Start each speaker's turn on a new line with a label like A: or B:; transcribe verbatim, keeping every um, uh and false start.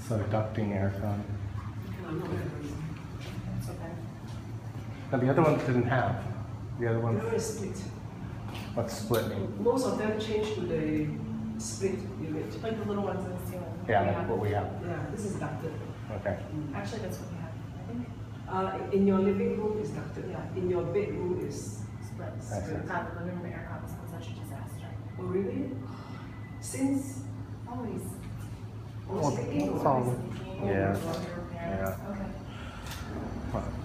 A: So ducting aircon.
B: It's okay.
A: Now the other ones didn't have. The other
C: The
A: one,
C: other one is split.
A: what's split mean?
C: Most of them change to the split unit.
B: Like the little ones in the ceiling.
A: Yeah,
B: We
A: like
B: have-
A: what we have.
C: Yeah, this is ducted.
A: Okay.
B: Actually, that's what we have, I think.
C: Uh, in your living room is ducted.
B: Yeah.
C: In your bedroom is.
B: Split.
A: I see.
B: God, the living room aircon was such a disaster.
C: Oh really? Since
B: Always.
C: almost
A: Well,
C: leaking
A: it's
C: or
A: all-
C: always-
A: Yeah.
B: Repair.
A: Yeah.
B: Okay.
A: Well,